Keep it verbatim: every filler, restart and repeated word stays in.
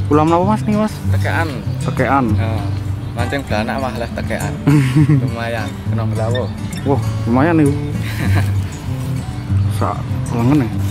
Ulam apa mas nih mas? Tekean. Tekean. Oh, mancing belanak malah tekean. Lumayan, kena belawo. Wah lumayan nih. Sak lengan nih.